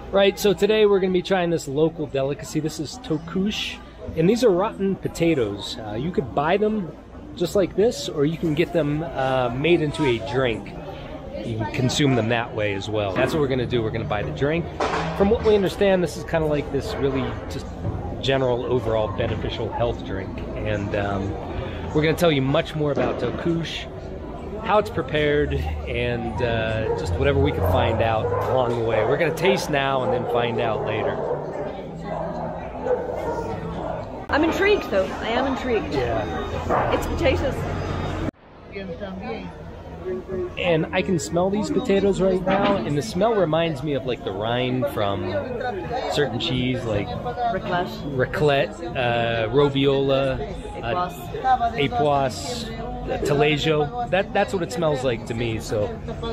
Right, so today we're going to be trying this local delicacy. This is tocosh, and these are rotten potatoes. You could buy them just like this, or you can get them made into a drink. You can consume them that way as well. That's what we're going to do. We're going to buy the drink. From what we understand, this is kind of like this really just general overall beneficial health drink. And we're going to tell you much more about tocosh, how it's prepared, and just whatever we can find out along the way. We're going to taste now and then find out later. I'm intrigued though. I am intrigued. Yeah. It's potatoes. And I can smell these potatoes right now, and the smell reminds me of like the rind from certain cheese, like raclette, roviola, époisse, Taleggio. That's what it smells like to me. So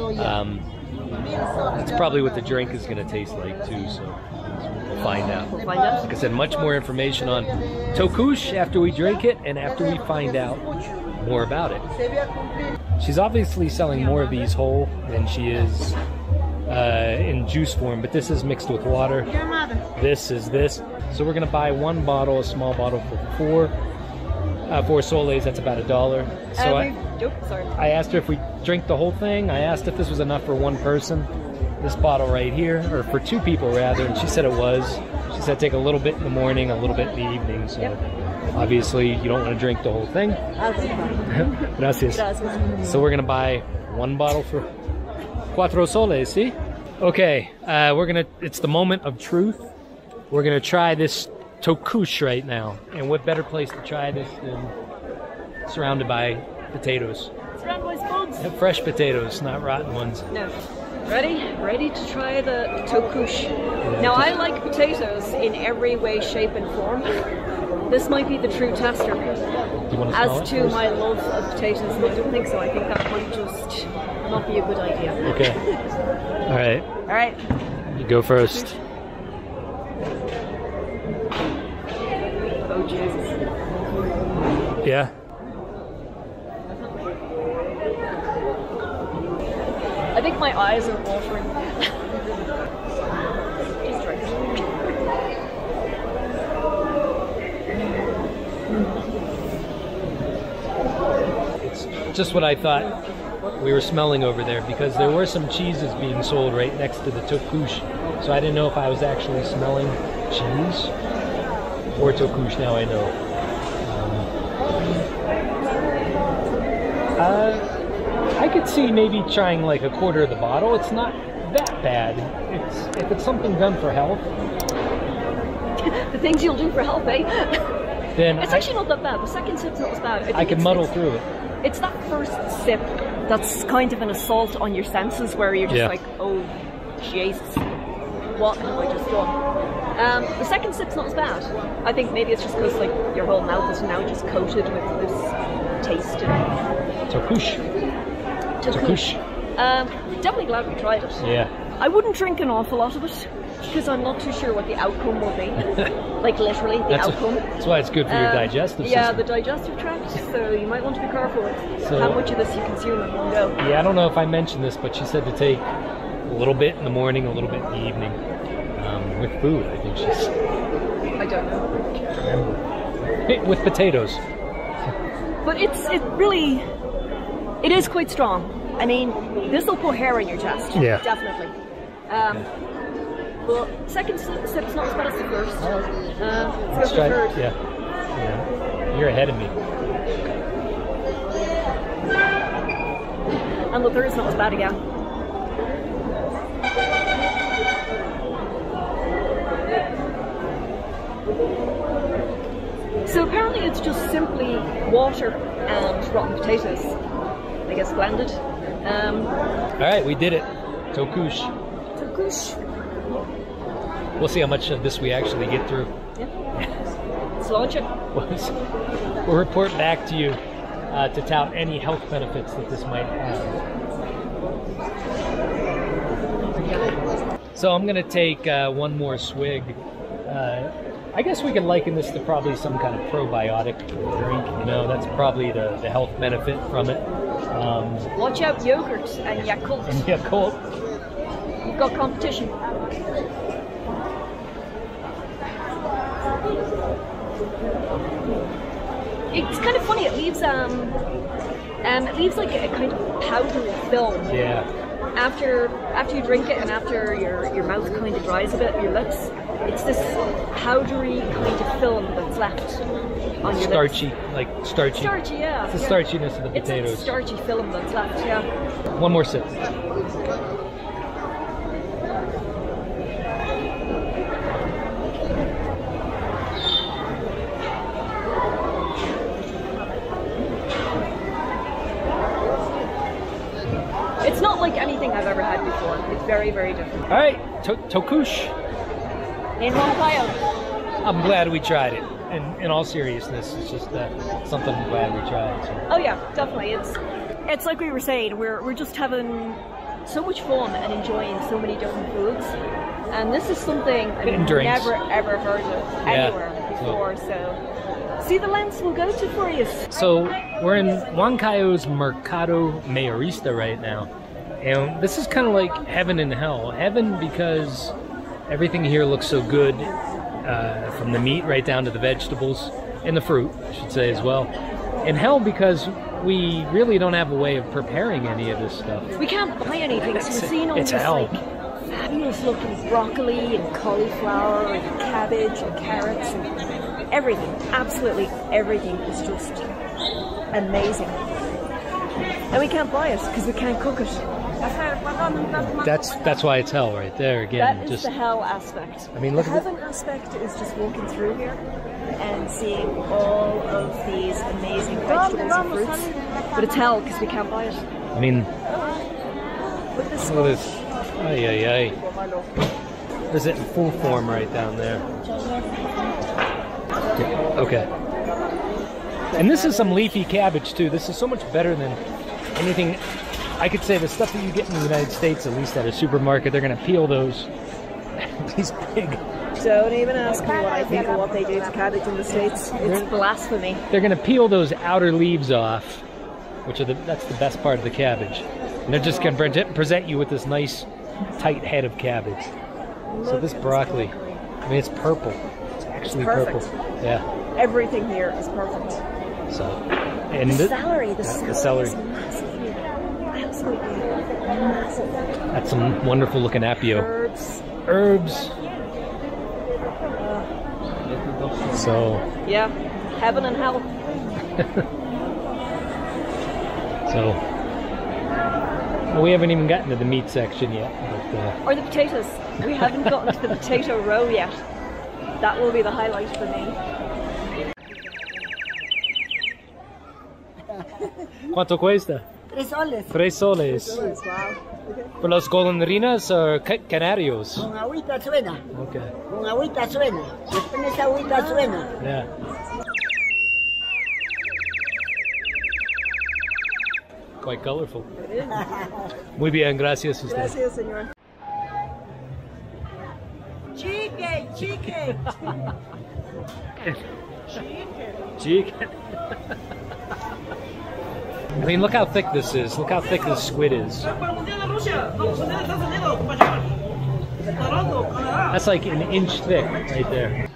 that's probably what the drink is going to taste like too. So we'll find out. Like I said, much more information on tocosh after we drink it and after we find out more about it. She's obviously selling more of these whole than she is in juice form, but this is mixed with water. This is this. So we're gonna buy one bottle, a small bottle, for four soles. That's about $1. So I asked her if we drink the whole thing. I asked if this was enough for one person. This bottle right here, or for two people rather, and she said it was. She said take a little bit in the morning, a little bit in the evening. So obviously you don't want to drink the whole thing. Gracias. So we're gonna buy one bottle for 4 soles, see? Okay, it's the moment of truth. We're gonna try this tocosh right now. And what better place to try this than surrounded by potatoes? Surrounded by spuds. Fresh potatoes, not rotten ones. No. Ready to try the tocosh. Now I like potatoes in every way, shape and form. This might be the true tester. As to my love of potatoes, I don't think so. I think that might just not be a good idea. Okay. All right. You go first. Oh Jesus. Yeah. I think my eyes are watering. Just drink it. It's just what I thought we were smelling over there, because there were some cheeses being sold right next to the tocosh. So I didn't know if I was actually smelling cheese or tocosh. Now I know. I could see maybe trying like a quarter of the bottle. It's not that bad. If it's something done for health. The things you'll do for health, eh? Then it's actually not that bad. The second sip's not as bad. I can muddle through it. It's that first sip that's kind of an assault on your senses, where you're just like, oh, Jesus, what have I just done? The second sip's not as bad. I think maybe it's just because like your whole mouth is now just coated with this taste. Tocosh. Definitely glad we tried it. Yeah. I wouldn't drink an awful lot of it because I'm not too sure what the outcome will be. Like literally the outcome. That's why it's good for your digestive system. Yeah, the digestive tract. So you might want to be careful with how much of this you consume in one go. Yeah, I don't know if I mentioned this, but she said to take a little bit in the morning, a little bit in the evening. With food, I think she's... I don't know. Remember. With potatoes. But it is quite strong. I mean, this will put hair in your chest. Yeah. Definitely. Well, second sip's not as bad as the first. Let's go for third. Yeah. You're ahead of me. And the third's not as bad again. So apparently it's just simply water and rotten potatoes, I guess, blended. Alright, we did it. Tocosh. We'll see how much of this we actually get through. Yeah. Sludge it. We'll report back to you to tout any health benefits that this might have. So I'm going to take one more swig. I guess we can liken this to probably some kind of probiotic drink. You know, that's probably the health benefit from it. Watch out, yogurt and Yakult. And Yakult. You've got competition. leaves like a kind of powdery film. Yeah. After you drink it and after your mouth kind of dries a bit, your lips, it's this powdery kind of film that's left on your Starchy, lips. like starchy. Starchy, yeah. It's the starchiness of the potatoes. It's a starchy film that's left, yeah. One more sip. It's not like anything I've ever had before. It's very, very different. All right, Tocosh. In Huancayo. I'm glad we tried it. In all seriousness, it's just something I'm glad we tried. So. Oh yeah, definitely. It's like we were saying. We're just having so much fun and enjoying so many different foods. And this is something I've never ever heard of anywhere before. So see the lengths we'll go to for you. So we're in Huancayo's Mercado Mayorista right now. And this is kind of like heaven and hell. Heaven because everything here looks so good, from the meat right down to the vegetables and the fruit, I should say, as well. And hell because we really don't have a way of preparing any of this stuff. We can't buy anything, so we're seeing all this like fabulous looking broccoli and cauliflower and cabbage and carrots and everything. Absolutely everything is just amazing. And we can't buy it because we can't cook it. That's why it's hell right there again. That is just the hell aspect. I mean, look the at heaven aspect is just walking through here and seeing all of these amazing vegetables and fruits. But it's hell because we can't buy it. I mean, Look at this. look at this. Ay, ay, ay. There's it in full form right down there. Okay. And this is some leafy cabbage too. This is so much better than anything. I could say the stuff that you get in the United States, at least at a supermarket, they're going to peel those. These big. Don't even ask me what I think of what they do to cabbage in the States. It's blasphemy. They're going to peel those outer leaves off, which are that's the best part of the cabbage. And they're just going to present you with this nice, tight head of cabbage. So this broccoli, I mean, it's purple. It's actually purple. Yeah. Everything here is perfect. So, and the celery is massive. Absolutely massive. That's some wonderful looking apio. Herbs. So. Yeah, heaven and hell. So. Well, we haven't even gotten to the meat section yet. But, or the potatoes. We haven't gotten to the potato row yet. That will be the highlight for me. ¿Cuánto cuesta? 3 soles. 3 soles. Wow. ¿Por los golondrinas o canarios? Con agüita suena. Okay. Con agüita suena. Le pones agüita suena. Yeah. Quite colorful. Muy bien, gracias usted. Gracias, señor. Chicken, chicken. Chicken. I mean, look how thick this is. Look how thick this squid is. That's like an inch thick right there.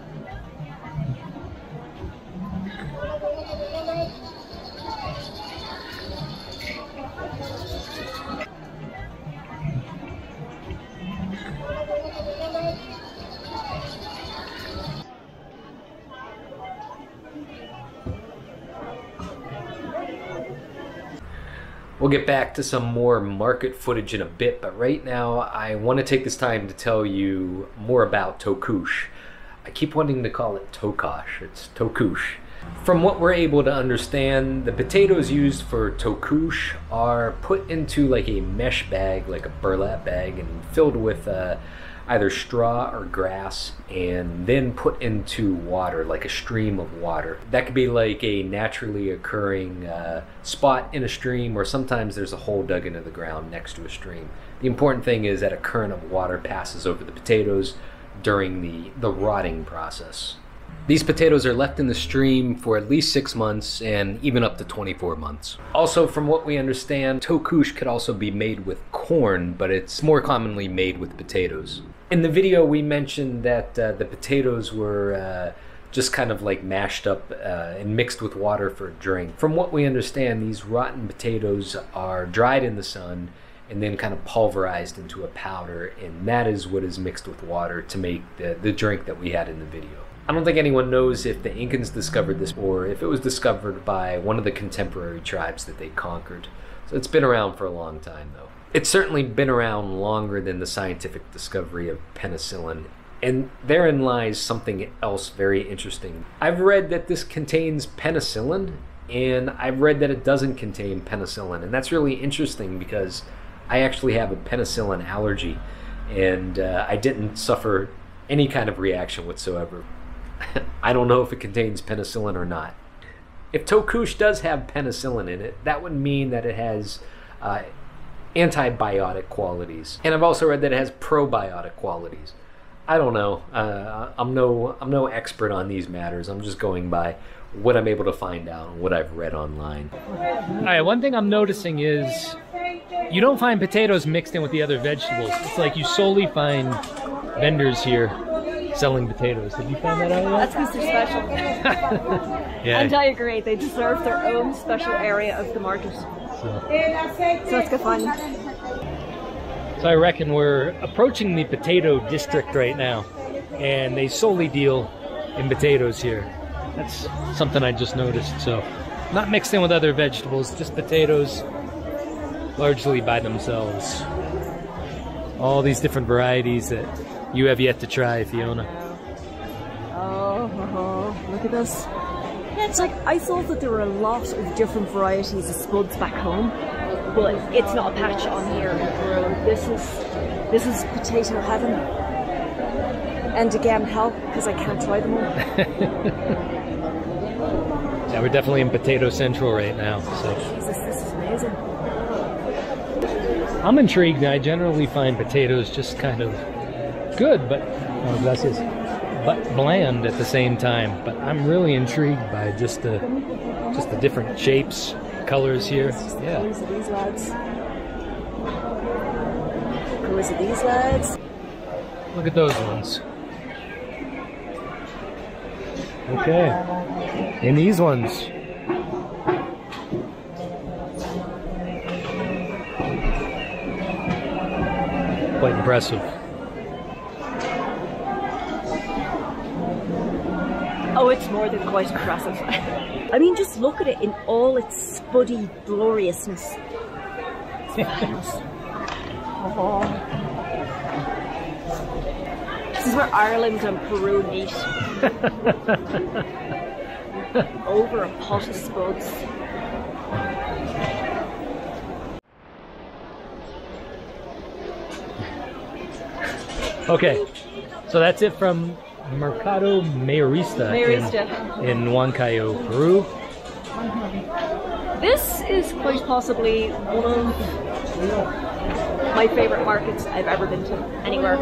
We'll get back to some more market footage in a bit, but right now I want to take this time to tell you more about Tocosh. I keep wanting to call it Tocosh. It's Tocosh. From what we're able to understand, the potatoes used for Tocosh are put into like a mesh bag, like a burlap bag, and filled with either straw or grass, and then put into water, like a stream of water. That could be like a naturally occurring spot in a stream, or sometimes there's a hole dug into the ground next to a stream. The important thing is that a current of water passes over the potatoes during the rotting process. These potatoes are left in the stream for at least 6 months and even up to 24 months. Also, from what we understand, Tocosh could also be made with corn, but it's more commonly made with potatoes. In the video, we mentioned that the potatoes were just kind of like mashed up and mixed with water for a drink. From what we understand, these rotten potatoes are dried in the sun and then kind of pulverized into a powder, and that is what is mixed with water to make the drink that we had in the video. I don't think anyone knows if the Incans discovered this or if it was discovered by one of the contemporary tribes that they conquered. So it's been around for a long time though. It's certainly been around longer than the scientific discovery of penicillin, and therein lies something else very interesting. I've read that this contains penicillin, and I've read that it doesn't contain penicillin, and that's really interesting because I actually have a penicillin allergy, and I didn't suffer any kind of reaction whatsoever. I don't know if it contains penicillin or not. If Tocosh does have penicillin in it, that would mean that it has antibiotic qualities, and I've also read that it has probiotic qualities. I don't know. I'm no expert on these matters. I'm just going by what I'm able to find out and what I've read online. All right, one thing I'm noticing is you don't find potatoes mixed in with the other vegetables. It's like you solely find vendors here selling potatoes. Have you found that out yet? That's because they're special. Yeah. And I agree, they deserve their own special area of the market. So let's go find them. So I reckon we're approaching the potato district right now, and they solely deal in potatoes here. That's something I just noticed. So not mixed in with other vegetables, just potatoes largely by themselves. All these different varieties that you have yet to try, Fiona. Oh, look at this. Yeah, it's like, I thought that there were a lot of different varieties of spuds back home, but it's not a patch on here in Peru. This is potato heaven. And again, help, because I can't try them all. Yeah, we're definitely in Potato Central right now. So Jesus, this is amazing. I'm intrigued. I generally find potatoes just kind of good, but bland at the same time. But I'm really intrigued by just the different shapes, colors here. Yeah. Colors of these lads. Colors of these lads. Look at those ones. Okay. And these ones. Quite impressive. Oh, it's more than quite impressive. I mean, just look at it in all its spuddy gloriousness. Oh. This is where Ireland and Peru meet. Over a pot of spuds. Okay, so that's it from Mercado Mayorista in Huancayo, Peru. This is quite possibly one of my favourite markets I've ever been to anywhere.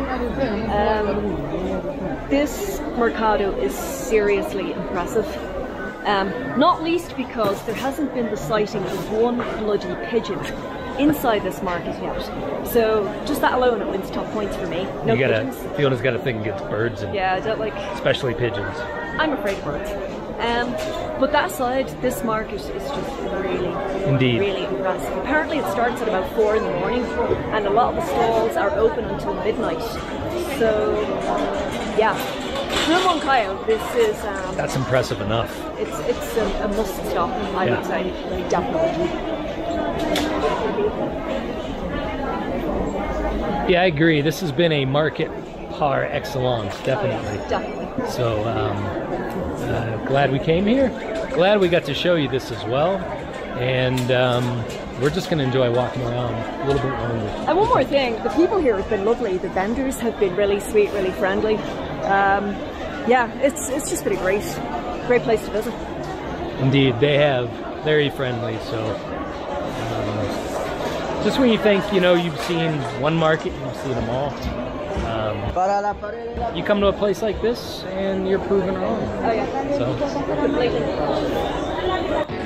This mercado is seriously impressive. Not least because there hasn't been the sighting of one bloody pigeon inside this market yet. So just that alone, it wins top points for me. No pigeons. Fiona's got a thing against birds. And yeah, I don't like... especially pigeons. I'm afraid of birds. But that aside, this market is just really, really impressive. Apparently it starts at about 4 in the morning, and a lot of the stalls are open until midnight. So, yeah. From Huancayo, this is... that's impressive enough. It's a must stop, I would say. Definitely. Yeah, I agree. This has been a market par excellence, definitely. Definitely. So, glad we came here. Glad we got to show you this as well. And we're just going to enjoy walking around a little bit longer. And one more thing, the people here have been lovely. The vendors have been really sweet, really friendly. Yeah, it's just been a great place to visit. Indeed, they have. Very friendly, so just when you think, you know, you've seen one market, you've seen them all. You come to a place like this and you're proven wrong. Oh yeah. So. Completely.